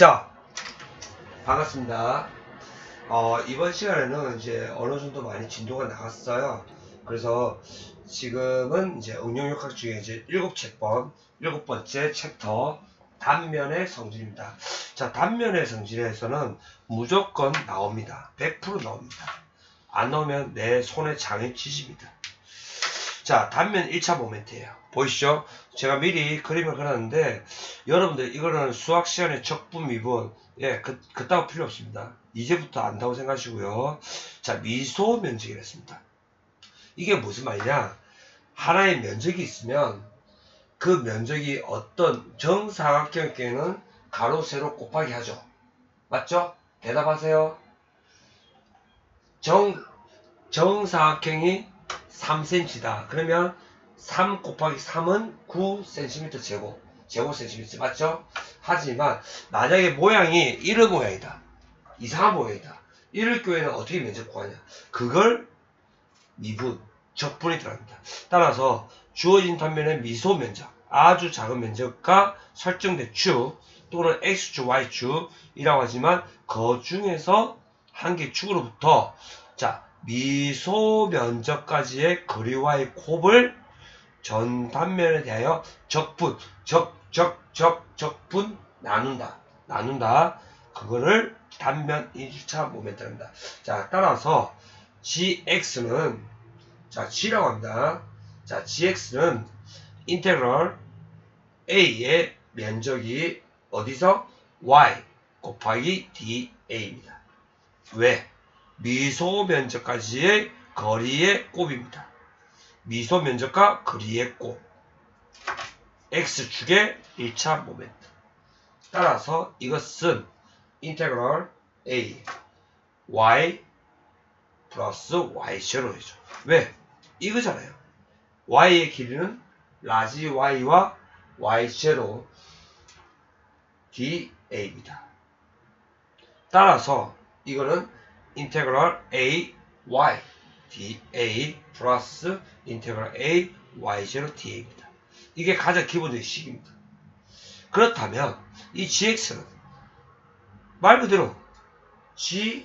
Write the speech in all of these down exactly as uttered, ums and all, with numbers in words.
자, 반갑습니다. 어, 이번 시간에는 이제 어느 정도 많이 진도가 나갔어요. 그래서 지금은 이제 응용역학 중에 이제 일곱 챕번, 일곱 번째 챕터 단면의 성질입니다. 자, 단면의 성질에서는 무조건 나옵니다. 백 퍼센트 나옵니다. 안 나오면 내 손에 장이 치십니다. 자, 단면 일 차 모멘트예요. 보이시죠? 제가 미리 그림을 그렸는데 여러분들 이거는 수학 시간에 적분, 미분 예, 그, 그따위 필요 없습니다. 이제부터 안다고 생각하시고요. 자, 미소 면적이라 했습니다. 이게 무슨 말이냐? 하나의 면적이 있으면 그 면적이 어떤 정사각형의 경우에는 가로, 세로 곱하기 하죠. 맞죠? 대답하세요. 정, 정사각형이 삼 센티미터다. 그러면 삼 곱하기 삼은 구 센티미터 제곱, 제곱 센티미터. 맞죠? 하지만 만약에 모양이 이런 모양이다. 이상한 모양이다. 이럴 경우에는 어떻게 면적 구하냐? 그걸 미분, 적분이 들어갑니다. 따라서 주어진 단면의 미소 면적, 아주 작은 면적과 설정된 축 또는 X축, Y축이라고 하지만 그 중에서 한 개 축으로부터 자 미소 면적까지의 거리와의 곱을 전 단면에 대하여 적분, 적, 적, 적, 적분 나눈다. 나눈다. 그거를 단면 일 차 모멘트입니다. 자, 따라서 gx는 자, g라고 합니다. 자, gx는 인테그럴 a의 면적이 어디서? y 곱하기 da입니다. 왜? 미소 면적까지의 거리의 곱입니다. 미소 면적과 거리의 곱. x축의 일 차 모멘트. 따라서 이것은 인테그럴 a y 플러스 와이 제로이죠. 왜? 이거잖아요. y의 길이는 라지 y와 와이 제로 da입니다. 따라서 이거는 인테그럴 a y da 플러스 인테그럴 a 와이 제로 da입니다. 이게 가장 기본적인 식입니다. 그렇다면 이 gx는 말 그대로 gx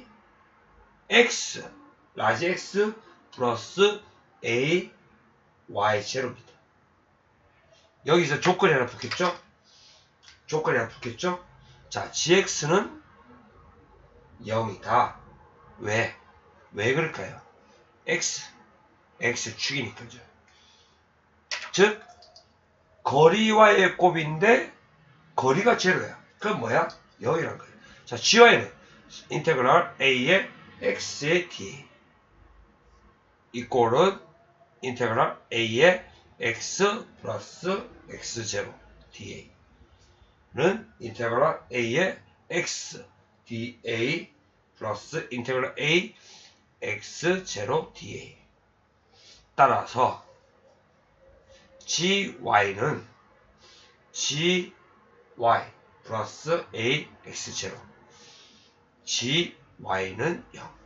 라지 x 플러스 a 와이 제로입니다. 여기서 조건이 하나 붙겠죠? 조건이 하나 붙겠죠? 자, gx는 영이다. 왜? 왜 그럴까요? x, x축이니까죠. 즉, 거리와의 곱인데, 거리가 제로야. 그건 뭐야? 영이란 거예요. 자, gy는 인테그럴 a의 x의 da. 이꼴은 인테그럴 a의 x 플러스 x 제로 da는 인테그럴 a의 x da 플러스 인테그럴 a x 제로 da. 따라서 gy는 gy 플러스 a x 제로 gy는 영.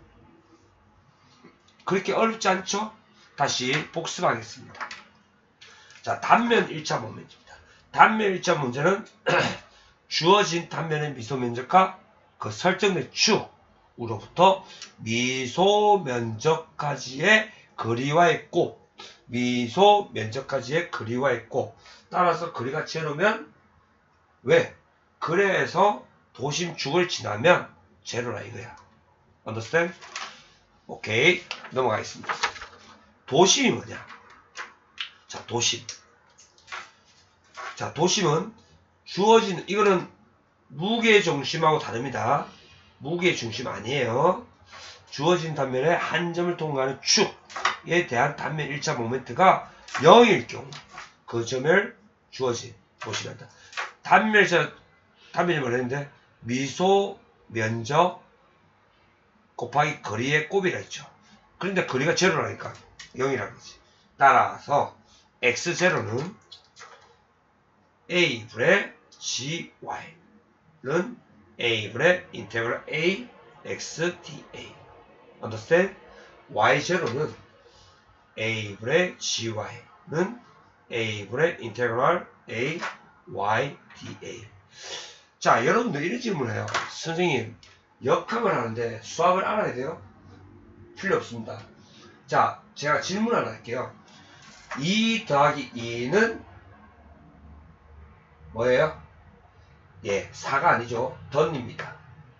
그렇게 어렵지 않죠? 다시 복습하겠습니다. 자, 단면 일 차 모멘트입니다. 단면 일 차 문제는 주어진 단면의 미소 면적과 그 설정된 축으로부터 미소 면적까지의 거리와의 곱, 미소 면적까지의 거리와의 곱. 따라서 거리가 제로면 왜? 그래서 도심 축을 지나면 제로라 이거야. Understand? 오케이. 넘어가겠습니다. 도심이 뭐냐? 자, 도심. 자, 도심은 주어진, 이거는 무게 중심하고 다릅니다. 무게 중심 아니에요. 주어진 단면에 한 점을 통과하는 축에 대한 단면 일 차 모멘트가 영일 경우 그 점을 주어진 도심이란다. 단면 일 차, 단면이 뭐라 했는데? 미소 면적 곱하기 거리의 곱이라 했죠. 그런데 거리가 제로라니까 영이라는 거지. 따라서 엑스 제로는 a분의 gy는 a분의 인테그럴 a x da. Understand? 와이 제로는 a분의 gy는 a분의 인테그럴 a y da. 자, 여러분들 이런 질문을 해요. 선생님, 역학을 하는데 수학을 알아야 돼요? 필요 없습니다. 자, 제가 질문 하나 할게요. 이 더하기 이는 뭐예요? 예, 사가 아니죠. 던입니다.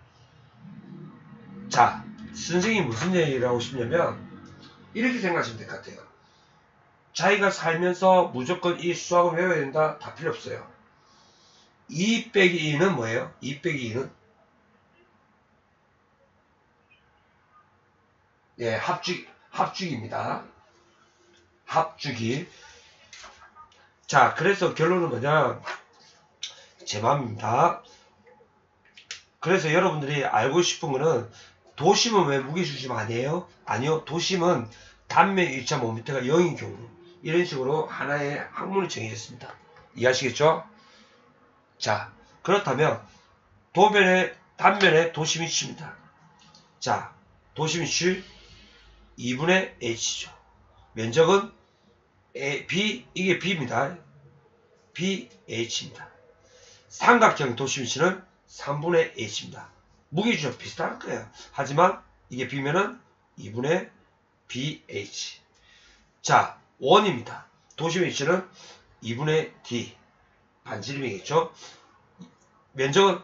자, 선생님이 무슨 얘기를 하고 싶냐면 이렇게 생각하시면 될 것 같아요. 자기가 살면서 무조건 이 수학을 외워야 된다? 다 필요 없어요. 이 빼기 이는 뭐예요? 이 빼기 이는 예, 합죽, 합죽입니다. 합죽이. 자, 그래서 결론은 뭐냐? 제 맘입니다. 그래서 여러분들이 알고 싶은 거는 도심은 왜 무게중심 아니에요? 아니요. 도심은 단면 일 점 오 미터가 영인 경우 이런 식으로 하나의 학문이 정해졌습니다. 이해하시겠죠? 자, 그렇다면 도면의 단면의 도심이 C입니다. 자, 도심이 C 이분의 H죠. 면적은 A, B, 이게 B입니다. B, H입니다. 삼각형 도심이 C는 삼분의 H입니다. 무게중심 비슷할 거예요. 하지만 이게 B면은 이분의 비 에이치. 자, 원입니다. 도심 H는 이분의 D. 반지름이겠죠? 면적은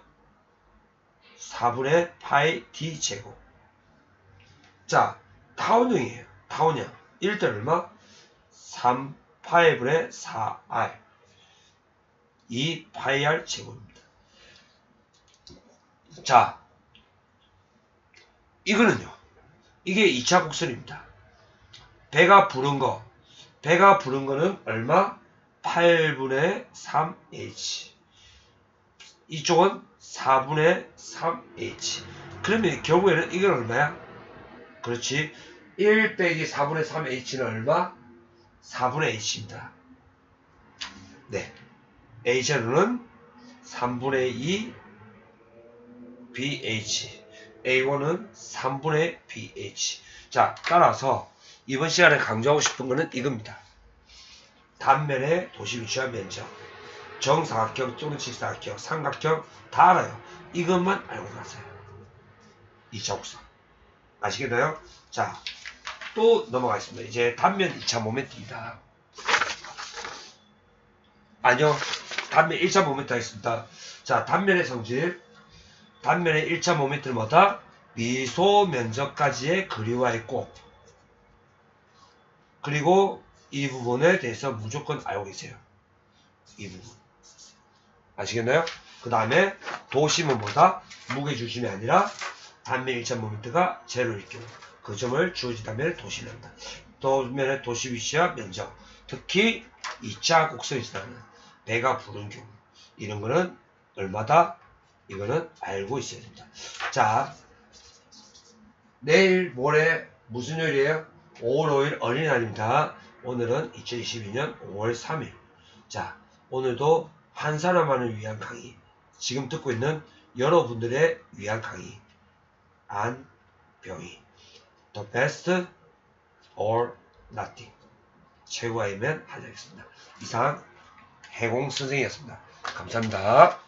사분의 파이 D 제곱. 자, 타원형이에요. 타원형. 일 대 얼마? 삼 파이분의 사 알. 이 파이 알 제곱입니다. 자, 이거는요. 이게 이 차 곡선입니다. 배가 부른 거. 배가 부른 거는 얼마? 팔분의 삼 에이치. 이쪽은 사분의 삼 에이치. 그러면 결국에는 이건 얼마야? 그렇지. 일 빼기 사분의 삼 에이치는 얼마? 사분의 H입니다. 네. 에이 제로는 삼분의 이 비 에이치. 에이 원은 삼분의 비 에이치. 자, 따라서 이번 시간에 강조하고 싶은 거는 이겁니다. 단면의 도시 위치와 면적, 정사각형 또는 직사각형, 삼각형 다 알아요. 이것만 알고 가세요. 이 차 곡선. 아시겠나요? 자, 또 넘어가겠습니다. 이제 단면 이 차 모멘트입니다. 아니요. 단면 일 차 모멘트 하겠습니다. 자, 단면의 성질. 단면의 일 차 모멘트는 뭐다? 미소 면적까지의 거리와 있고, 그리고 이 부분에 대해서 무조건 알고 계세요. 이 부분. 아시겠나요? 그 다음에 도심은 뭐다? 무게중심이 아니라 단면 일 차 모멘트가 제로일 경우 그 점을 주어진 단면의 도심이란다. 도면의 도시 위치와 면적, 특히 이 차 곡선이 지나는 배가 부른 경우 이런 거는 얼마다? 이거는 알고 있어야 됩니다. 자, 내일 모레 무슨 요일이에요? 오월 오일 어린이날입니다. 오늘은 이천이십이 년 오월 삼일. 자, 오늘도 한 사람만을 위한 강의, 지금 듣고 있는 여러분들의 위한 강의, 안병희, The best or nothing. 최고이면 하겠습니다. 이상 해공 선생이었습니다. 감사합니다.